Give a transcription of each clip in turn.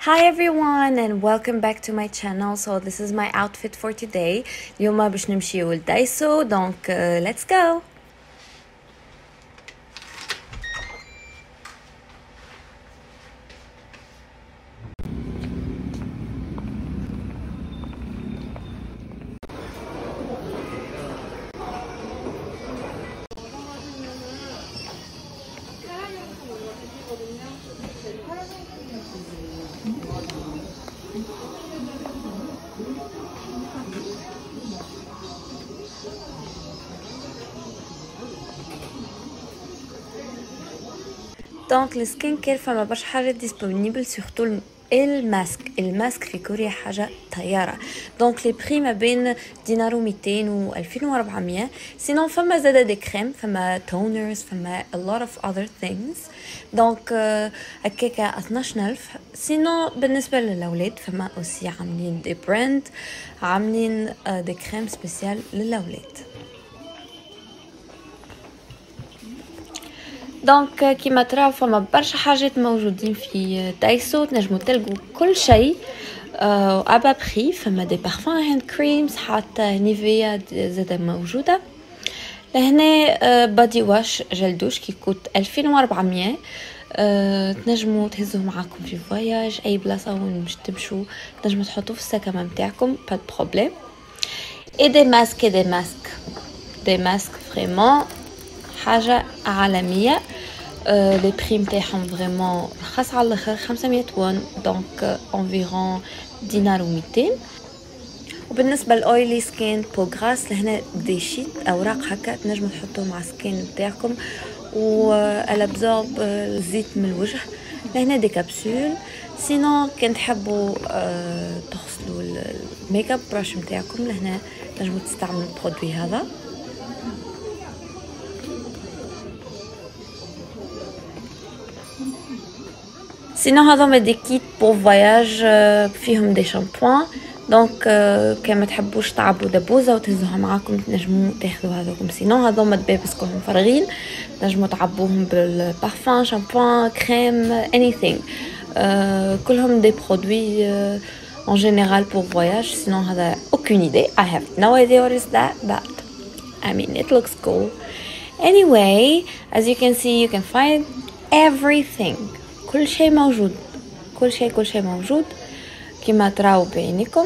Hi everyone and welcome back to my channel. So this is my outfit for today. اليوم باش نمشيو لدايسو donc let's go. دونك السكين كير فما برشا حاجات ديسپونيبل سورتو الماسك في كوريا حاجه طياره. دونك لي بري ما بين دينار و200 و 2400. سينون فما زاده دي كريم، فما تونرز، فما a lot of other things. دونك هكاكا 12000. سينون بالنسبه للاولاد فما اوسي عاملين دي براند، عاملين دي كريم سبيسيال للاولاد. دونك كيما تراو فما برشا حاجات موجودين في دايسو، تنجموا تلقوا كل شيء ابا بري. فما دي بارفان هاند كريمز، حتى نيفيا زاده موجوده لهنا. بادي واش جل دوش كي كوت 2400. تنجموا تهزوه معاكم في فواياج اي بلاصه وين باش تمشوا، تنجموا تحطوه في الساكه نتاعكم با دو بروبليم. اي دي ماسك فريمون حاجه عالميه. لي بري نتاعهم فريمون رخص على الاخر، 500 وون، دونك انفيرون دينار و200. وبالنسبه للاويلي سكين بو غراس لهنا دي شيت اوراق هكا تنجموا تحطوه مع سكين نتاعكم والابزورب الزيت من الوجه. لهنا دي كابسول. سينون كان تحبوا تغسلوا الميك اب براش نتاعكم لهنا تنجموا تستعملوا البرودوي هذا. سينو هذوما دي كيت بور فواياج فيهم دي شامبوان. دونك كان ما تحبوش تعبوا دبوزه وتهزوها معاكم تنجموا تاخذوا هذوكم. سينو هذوما دبابس كلهم فارغين، تنجموا تعبوهم بالبارفان، شامبوان، كريم، anything. كلهم دي برودوي en général pour voyage. Sinon هذا aucune idée. I have no idea what is that, but I mean it looks cool. Anyway, as you can see you can find everything. كل شيء موجود، كل شيء موجود كما تراو بعينكم.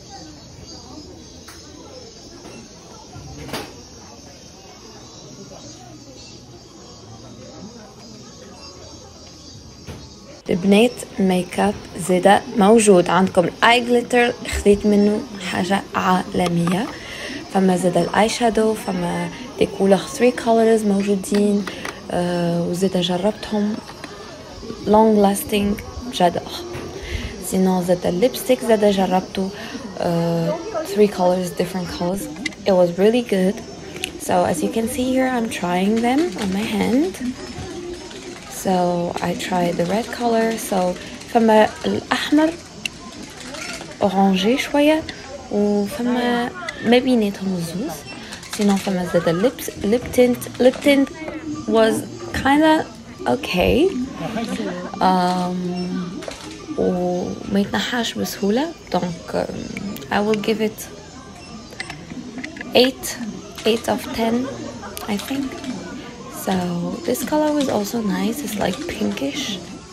البنات ميك اب زاده موجود عندكم. الاي جليتر خذيت منه حاجه عالميه. فما زاده الاي شادو، فما دي كولر 3 كولرز موجودين. وزاده جربتهم long lasting j'adore. Sinon زاد lipstick زاد جربته 3 colors, different colors. It was really good. So as you can see here I'm trying them on my hand. So I tried the red color. So فما الأحمر أورانجي شوية وفما ما بيناتهم الزوز. Sinon فما زاد lip tint was kinda okay. وما يتنحاش بسهولة. دونك I will give it 8 of 10 I think. So this color was also nice. It's like pinkish.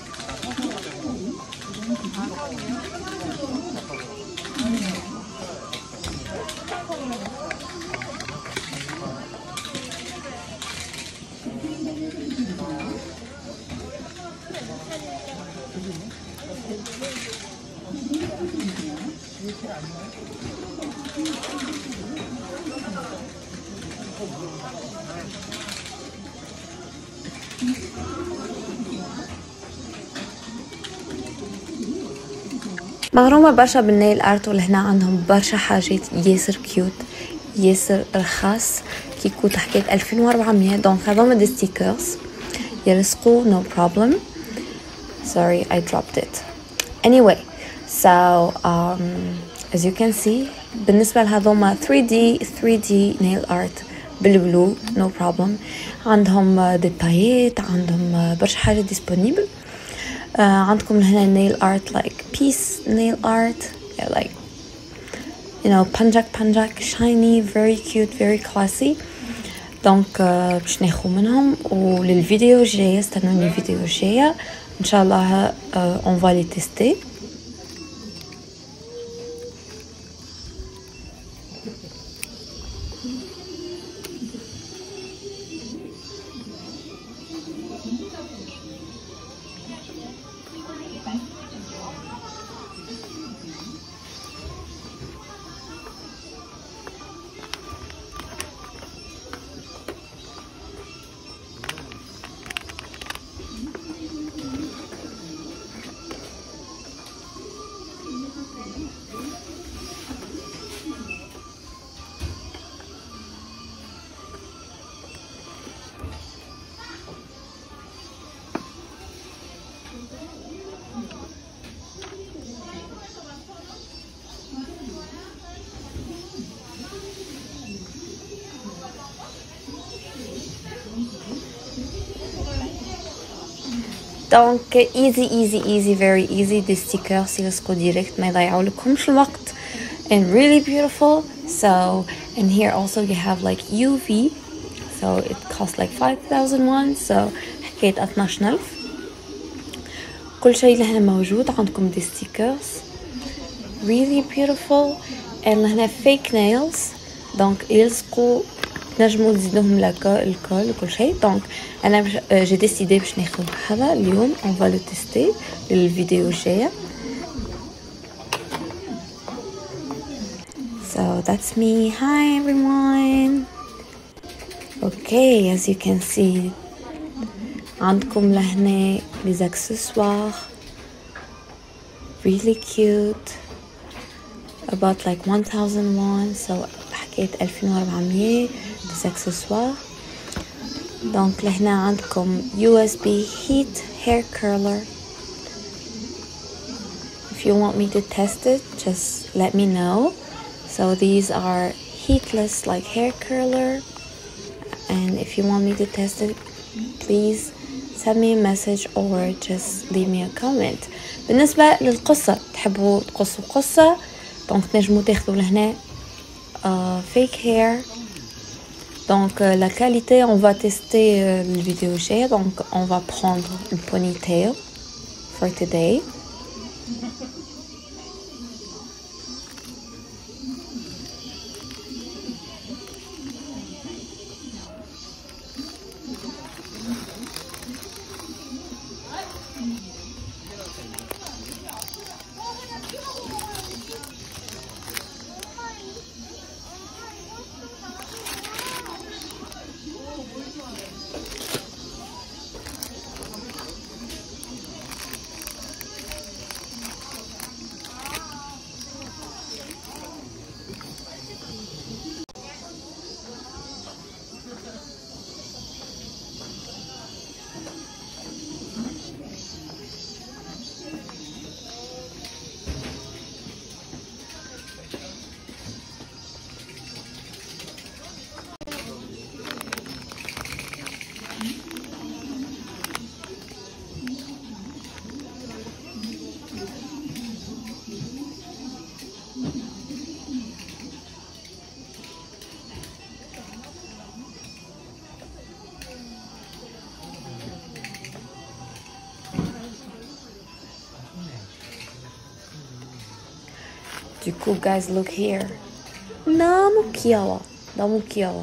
مغرومة برشا بالنيل ارت، ولهنا عندهم برشا حاجات ياسر كيوت ياسر رخاص. كي كوت حكيت 2400. دونك هذوما دي ستيكرز يلصقوا no problem. Sorry I dropped it. Anyway, so as you can see بالنسبة لهذوما 3D nail art بالبلو no problem. عندهم دي بايت، عندهم برشا حاجة ديسپونيبل. عندكم هنا nail art like piece nail art, yeah, like you know panjak shiny, very cute, very classy. دونك باش ناخذ منهم. وللفيديو الجايه استنوني الفيديو الجايه ان شاء الله on va les tester. دونك easy very easy. دي ستيكرز يلصقوا ديريكت ما يضيعوا لكمش الوقت and really beautiful. So and here also you have like UV, so it costs like 5,000 won, so حكاية 12,000. كل شيء لهنا موجود. عندكم دي ستيكرز really beautiful and لهنا fake nails دونك يلصقوا نجموا تزيدوهم الكول وكل شيء. دونك انا جي ديسيدي باش ناخذ هذا اليوم اون فالو تيستي للفيديو الجايه. So that's me. Hi everyone. Okay, as you can see عندكم لهنا les accessoires really cute about like 1,000 won, so حكيت 2,400 des accessoires. Donc لهنا عندكم USB heat hair curler. If you want me to test it, just let me know. So these are heatless like hair curler, and if you want me to test it, please send me a message or just leave me a comment. بالنسبة للقصة تحبوا تقصوا قصة دونك تنجموا تاخذوا لهنا fake hair. Donc la qualité on va tester le vidéo الجاية. Donc on va prendre une ponytail for today. Du coup, guys, look here. 너무 귀여워. 너무 귀여워.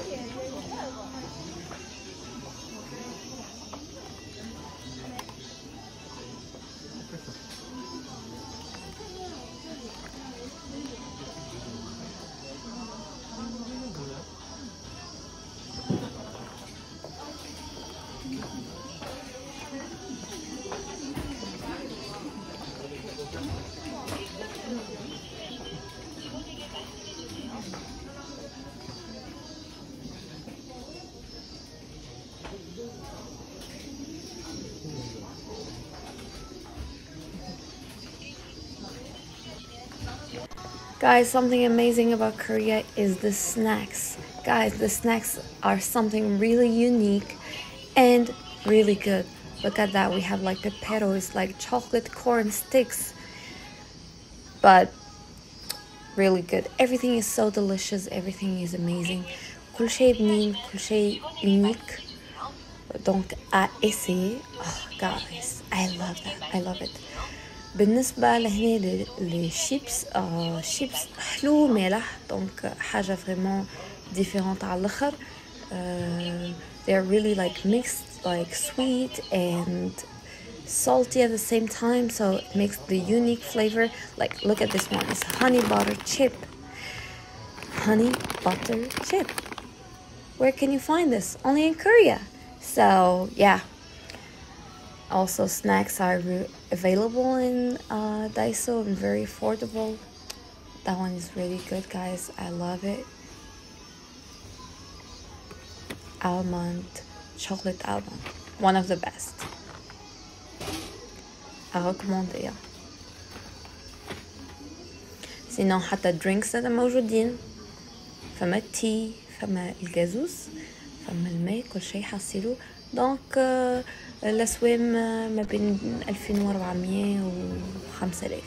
Guys, something amazing about Korea is the snacks. Guys, the snacks are something really unique and really good. Look at that, we have like pepero, it's like chocolate corn sticks, but really good. Everything is so delicious, everything is amazing. كل شيء بنين, كل شيء unique. Donc à essayer. Oh guys, I love that, I love it. بالنسبة لهنا للشيبس, شيبس حلو مالح, donc حاجة vraiment différente على الآخر. They're really like mixed, like sweet and salty at the same time, so it makes the unique flavor. Like look at this one, it's honey butter chip. Honey butter chip. Where can you find this? Only in Korea. So yeah. Also snacks are available in Daiso and very affordable. That one is really good, guys. I love it. Almond, chocolate almond, one of the best. I recommend it. سينو حتى drinks هذا موجودين, فما التي, فما الجازوس, فما الماء, كل شيء حصيلو. دونك الأسوام ما بين 2400 و 5000.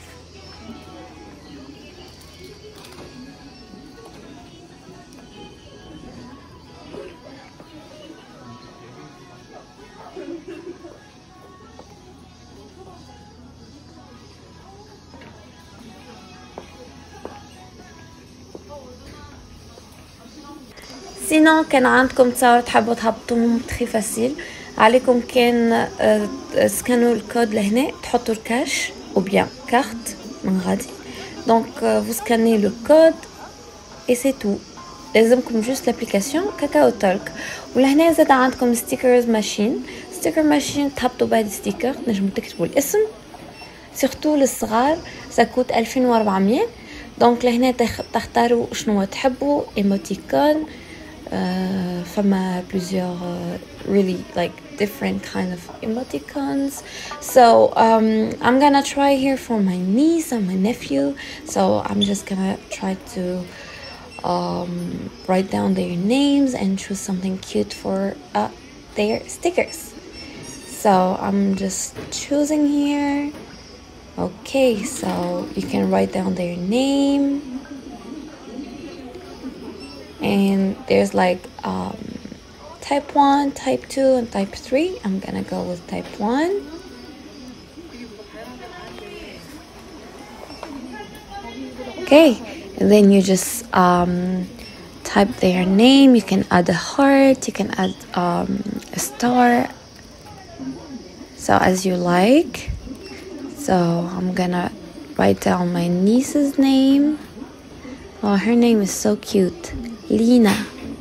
سينو كان عندكم تصور تحبوا تهبطوهم تخي فاسيل عليكم, كان سكانوا الكود لهنا, تحطوا الكاش او بيان كارت من غادي. دونك فو سكاني لو كود اي سي تو. لازمكم جوست لابليكاسيون كاكاو ترك. ولهنا زاد عندكم ستيكرز ماشين, ستيكر ماشين تهبطوا بهاد ستيكر, تنجموا تكتبوا الاسم سيرتو للصغار, ساكوت 2400. دونك لهنا تختاروا شنو تحبوا, ايموتيكون, فما plusieurs really like different kind of emoticons. So I'm gonna try here for my niece and my nephew, so I'm just gonna try to write down their names and choose something cute for their stickers. So I'm just choosing here. Okay, so you can write down their name. And there's like type 1, type 2, and type 3. I'm gonna go with type 1. Okay, and then you just type their name. You can add a heart, you can add a star, so as you like. So I'm gonna write down my niece's name. Oh, her name is so cute. Lina.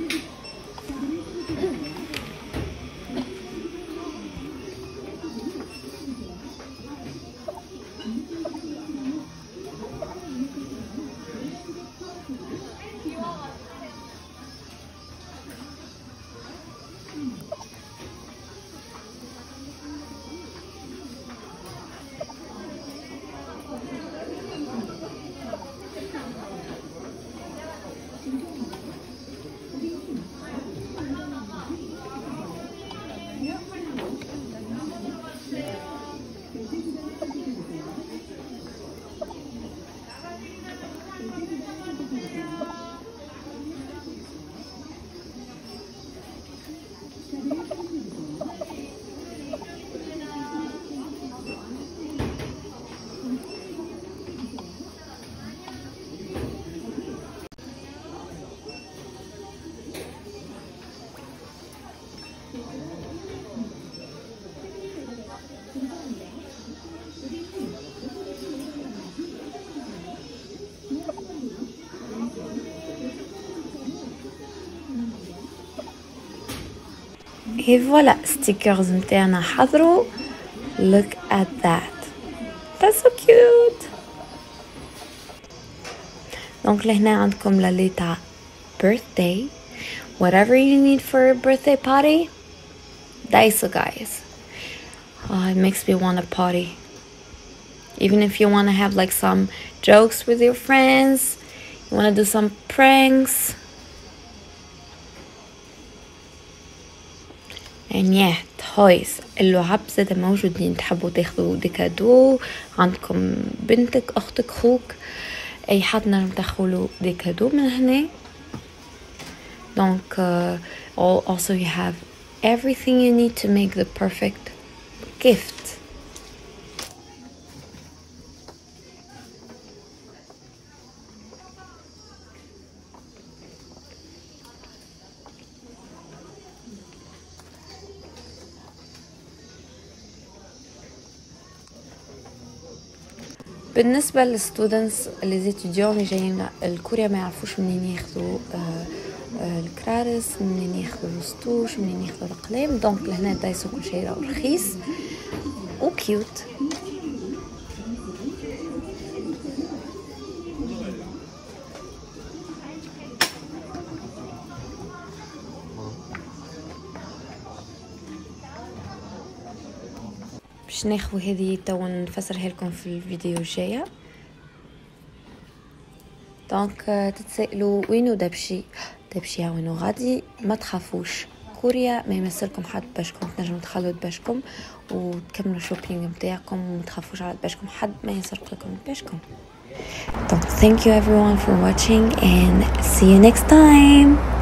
Et voilà, stickers متاعنا حضروا. Look at that. That's so cute. Donc لهنا عندكم لاليتا birthday. Whatever you need for a birthday party, Daiso, guys. Oh, it makes me want to party. Even if you want to have like some jokes with your friends, you want to do some pranks. يعني هايس اللعب زاد موجودين. تحبوا تاخذوا دي كادو عندكم بنتك اختك خوك اي حد نجم تدخلوا دي كادو من هنا. Donc also you have everything you need to make the perfect gift. بالنسبة للستودنتس اللي ستوديون اللي جايين الكوريا ما يعرفوش منين ياخذوا الكرارس، منين ياخذوا السطوش، منين ياخذوا القلام. دونك لهنا دايسو كل شيء رخيص وكيوت. باش ناخذ هذه تو نفسرها لكم في الفيديو الجايه. دونك تتسائلوا وينو دبشي وينو غادي، ما تخافوش، كوريا ما يمثلكم حد باشكم، تنجموا تخلوا باشكم وتكملوا شوبينج نتاعكم وما تخافوش على باشكم، حد ما يسرق لكم باشكم. Donc thank you everyone for watching and see you next time.